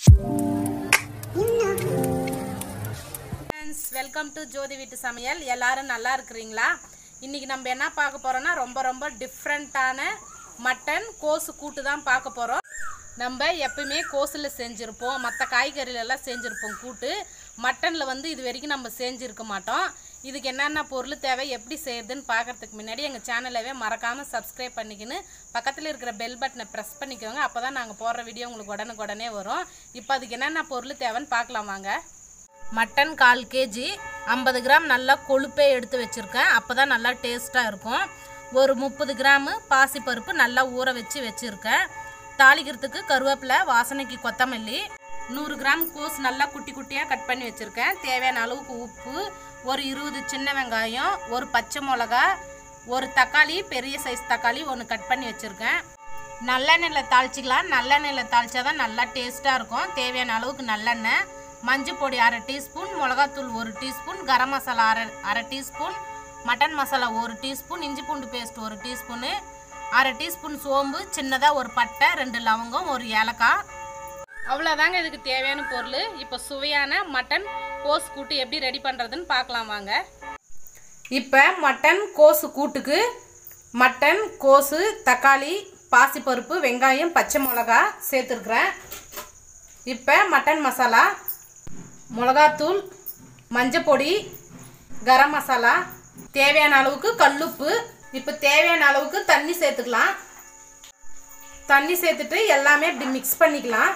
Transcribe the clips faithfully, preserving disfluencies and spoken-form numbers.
Welcome to ஜோதிவீட்டுசமையல். எல்லாரும் நல்லா இருக்கிறீங்களா? இன்னைக்கு நம்ம என்ன பார்க்க போறோம்னா ரொம்ப ரொம்ப டிஃப்ரெண்டான மட்டன் கோசு கூட்டு தான் பார்க்க போறோம். நம்ம எப்பவுமே கோசுல செஞ்சிருப்போம், மற்ற காய்கறில எல்லாம் செஞ்சிருப்போம் கூட்டு. மட்டன்ல வந்து இது வரைக்கும் நம்ம செஞ்சிருக்க மாட்டோம். இதுக்கு என்னென்ன பொருள் தேவை, எப்படி செய்யறதுன்னு பார்க்கறதுக்கு முன்னாடி எங்கள் சேனலவே மறக்காமல் சப்ஸ்கிரைப் பண்ணிக்கின்னு பக்கத்தில் இருக்கிற பெல் பட்டனை ப்ரெஸ் பண்ணிக்கோங்க. அப்போ தான் நாங்கள் போடுற வீடியோ உங்களுக்கு உடனுக்குடனே வரும். இப்போ அதுக்கு என்னென்ன பொருள் தேவைன்னு பார்க்கலாம் வாங்க. மட்டன் கால் கேஜி, ஐம்பது கிராம் நல்லா கொழுப்பே எடுத்து வச்சுருக்கேன், அப்போ தான் நல்லா டேஸ்ட்டாக இருக்கும். ஒரு முப்பது கிராமு பாசிப்பருப்பு நல்லா ஊற வச்சு வச்சுருக்கேன். தாளிக்கிறதுக்கு கருவேப்பிலை, வாசனைக்கு கொத்தமல்லி, நூறு கிராம் கோஸ் நல்லா குட்டி குட்டியாக கட் பண்ணி வச்சுருக்கேன். தேவையான அளவுக்கு உப்பு, ஒரு இருபது சின்ன வெங்காயம், ஒரு பச்சை மிளகா, ஒரு தக்காளி, பெரிய சைஸ் தக்காளி ஒன்று கட் பண்ணி வச்சுருக்கேன். நல்லெண்ணெயில் தாளிச்சிக்கலாம். நல்லெண்ணெயில் தாளித்தா தான் நல்லா டேஸ்ட்டாக இருக்கும். தேவையான அளவுக்கு நல்லெண்ணெய், மஞ்சள் பொடி அரை டீஸ்பூன், மிளகாத்தூள் ஒரு டீஸ்பூன், கரம் மசாலா அரை அரை டீஸ்பூன், மட்டன் மசாலா ஒரு டீஸ்பூன், இஞ்சி பூண்டு பேஸ்ட் ஒரு டீஸ்பூனு, அரை டீஸ்பூன் சோம்பு, சின்னதாக ஒரு பட்டை, ரெண்டு லவங்கம், ஒரு ஏலக்காய். அவ்வளோதாங்க இதுக்கு தேவையான பொருள். இப்போ சுவையான மட்டன் கோஸ் கூட்டு எப்படி ரெடி பண்ணுறதுன்னு பார்க்கலாம் வாங்க. இப்போ மட்டன் கோசு கூட்டுக்கு மட்டன், கோசு, தக்காளி, பாசிப்பருப்பு, வெங்காயம், பச்சை மிளகா சேர்த்துருக்குறேன். இப்போ மட்டன் மசாலா, மிளகாத்தூள், மஞ்சள் பொடி, கரம் மசாலா, தேவையான அளவுக்கு கல்லுப்பு. இப்போ தேவையான அளவுக்கு தண்ணி சேர்த்துக்கலாம். தண்ணி சேர்த்துட்டு எல்லாமே இப்படி மிக்ஸ் பண்ணிக்கலாம்.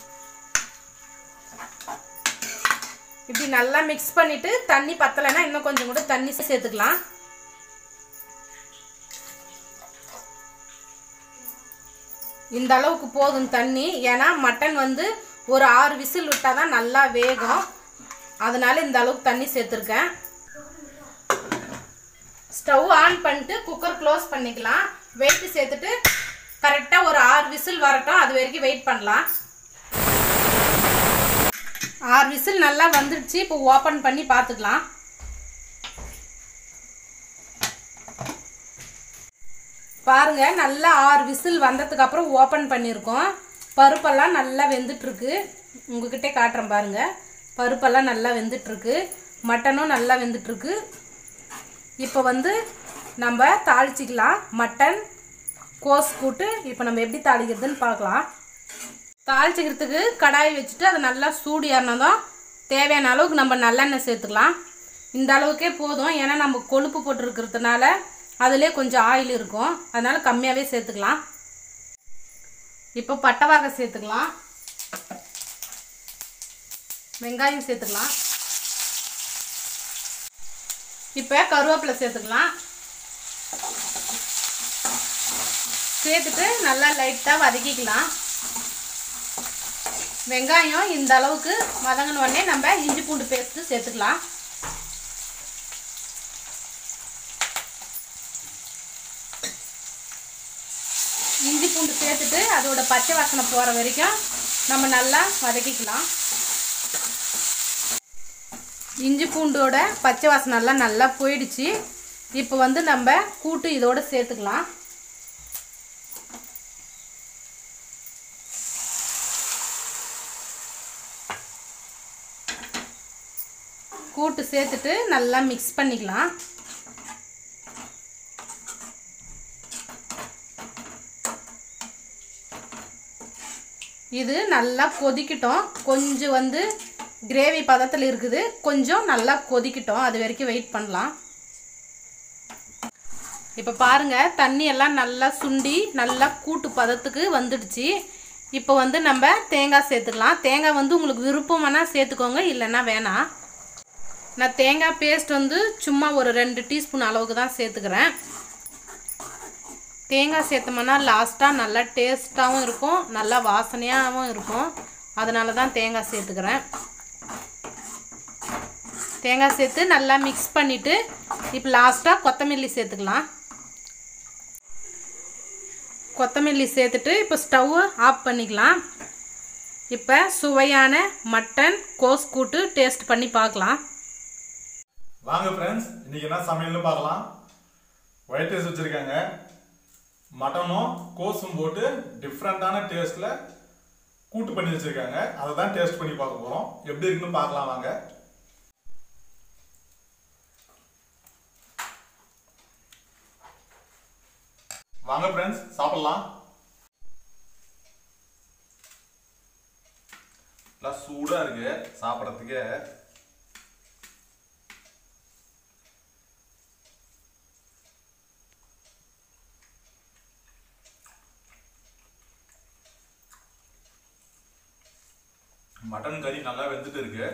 இப்படி நல்லா மிக்ஸ் பண்ணிட்டு தண்ணி பத்தலைன்னா இன்னும் கொஞ்சம் கூட தண்ணி சேர்த்துக்கலாம். இந்த அளவுக்கு போதும் தண்ணி. ஏன்னா மட்டன் வந்து ஒரு ஆறு விசில் விட்டால் தான் நல்லா வேகும், அதனால இந்த அளவுக்கு தண்ணி சேர்த்துருக்கேன். ஸ்டவ் ஆன் பண்ணிட்டு குக்கர் க்ளோஸ் பண்ணிக்கலாம். வெயிட் சேர்த்துட்டு கரெக்டாக ஒரு ஆறு விசில் வரட்டும், அது வரைக்கும் வெயிட் பண்ணலாம். ஆறு விசில் நல்லா வந்துடுச்சு. இப்போ ஓப்பன் பண்ணி பார்த்துக்கலாம். பாருங்க, நல்லா ஆறு விசில் வந்ததுக்கு அப்புறம் ஓப்பன் பண்ணியிருக்கோம். பருப்பெல்லாம் நல்லா வெந்துட்டுருக்கு. உங்ககிட்ட காட்டுறேன் பாருங்க. பருப்பெல்லாம் நல்லா வெந்துட்டுருக்கு, மட்டனும் நல்லா வெந்துட்டுருக்கு. இப்போ வந்து நம்ம தாளிச்சிக்கலாம். மட்டன் கோஸ் கூட்டு இப்போ நம்ம எப்படி தாளிக்கிறதுன்னு பார்க்கலாம். தாளிச்சிக்கிறதுக்கு கடாய் வச்சுட்டு அது நல்லா சூடு ஏறினதும் தேவையான அளவுக்கு நம்ம நல்லெண்ணெய் சேர்த்துக்கலாம். இந்த அளவுக்கே போதும், ஏன்னா நம்ம கொழுப்பு போட்டுருக்கிறதுனால அதிலே கொஞ்சம் ஆயில் இருக்கும், அதனால கம்மியாகவே சேர்த்துக்கலாம். இப்போ பட்டை வகை சேர்த்துக்கலாம், வெங்காயம் சேர்த்துக்கலாம், இப்போ கருவேப்பிலை சேர்த்துக்கலாம். சேர்த்துட்டு நல்லா லைட்டாக வதக்கிக்கலாம். வெங்காயம் இந்த அளவுக்கு வதங்கின உடனே நம்ம இஞ்சி பூண்டு பேஸ்ட்டு சேர்த்துக்கலாம். இஞ்சி பூண்டு சேர்த்துட்டு அதோட பச்சை வாசனை போகிற வரைக்கும் நம்ம நல்லா வதக்கிக்கலாம். இஞ்சி பூண்டோட பச்சை வாசனை எல்லாம் நல்லா போயிடுச்சு. இப்போ வந்து நம்ம கூட்டு இதோட சேர்த்துக்கலாம். கூட்டு சேர்த்துட்டு நல்லா மிக்ஸ் பண்ணிக்கலாம். இது நல்லா கொதிக்கட்டும். கொஞ்சம் வந்து கிரேவி பதத்தில் இருக்குது, கொஞ்சம் நல்லா கொதிக்கட்டும், அது வரைக்கும் வெயிட் பண்ணலாம். இப்போ பாருங்க, தண்ணி எல்லாம் நல்லா சுண்டி நல்லா கூட்டு பதத்துக்கு வந்துடுச்சு. இப்போ வந்து நம்ம தேங்காய் சேர்த்துக்கலாம். தேங்காய் வந்து உங்களுக்கு விருப்பம் வேணால் சேர்த்துக்கோங்க, இல்லைன்னா வேணாம். நான் தேங்காய் பேஸ்ட் வந்து சும்மா ஒரு ரெண்டு டீஸ்பூன் அளவுக்கு தான் சேர்த்துக்கிறேன். தேங்காய் சேர்த்தோம்னா லாஸ்ட்டாக நல்லா டேஸ்ட்டாகவும் இருக்கும், நல்லா வாசனையாகவும் இருக்கும், அதனால தான் தேங்காய் சேர்த்துக்கிறேன். தேங்காய் சேர்த்து நல்லா மிக்ஸ் பண்ணிவிட்டு இப்போ லாஸ்ட்டாக கொத்தமல்லி சேர்த்துக்கலாம். கொத்தமல்லி சேர்த்துட்டு இப்போ ஸ்டவ் ஆஃப் பண்ணிக்கலாம். இப்போ சுவையான மட்டன் கோஸ் கூட்டு டேஸ்ட் பண்ணி பார்க்கலாம். வாங்க ஃப்ரெண்ட்ஸ், இன்னைக்கு என்ன சமையல்னு பார்க்கலாம். ஒயிட் ரைஸ் வச்சிருக்காங்க, மட்டனும் கோஸும் போட்டு டிஃப்ரெண்டான டேஸ்ட்ல கூட்டு பண்ணி வச்சிருக்காங்க. அதை தான் டேஸ்ட் பண்ணி பார்க்க போறோம். எப்படி இருக்குன்னு பார்க்கலாம் வாங்க. வாங்க ஃப்ரெண்ட்ஸ், சாப்பிடலாம். எல்லாம் சூடா இருக்கு சாப்பிடறதுக்கு. மட்டன் கறி நல்லா வெந்துட்டு இருக்கு.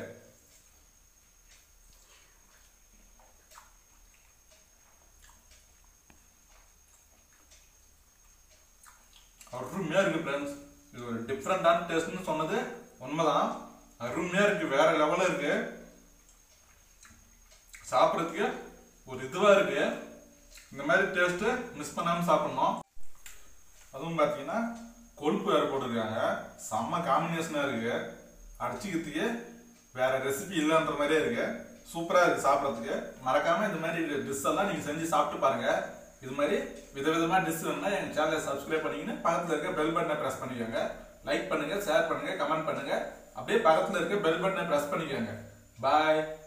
அருமையா இருக்கு ஃப்ரெண்ட்ஸ். இது ஒரு டிஃப்ரெண்டான டேஸ்ட்னு சொன்னது உண்மைதான். அருமையா இருக்கு, வேற லெவல்ல இருக்கு. சாப்பிட்றதுக்கு ஒரு இதுவா இருக்கு. இந்த மாதிரி டேஸ்ட் மிஸ் பண்ணாம சாப்பிடணும். அதுவும் பார்த்தீங்கன்னா கொழுப்பு வேற போட்டிருக்காங்க. செம்ம காம்பினேஷனா இருக்கு. அடிச்சுக்கிறதுக்கு வேற ரெசிபி இல்லைன்ற மாதிரியே இருக்கு. சூப்பரா இருக்கு சாப்பிட்றதுக்கு. மறக்காம இந்த மாதிரி டிஷ் எல்லாம் நீங்க செஞ்சு சாப்பிட்டு பாருங்க. இது மாதிரி விதவிதமா டிஷ் வேணும்னா எங்க சேனலை சப்ஸ்கிரைப் பண்ணிக்கின்னு பக்கத்துல இருக்க பெல் பட்டனை பிரஸ் பண்ணிக்கோங்க. லைக் பண்ணுங்க, ஷேர் பண்ணுங்க, கமெண்ட் பண்ணுங்க. அப்படியே பக்கத்துல இருக்க பெல் பட்டனை பிரஸ் பண்ணிக்கோங்க. பாய்.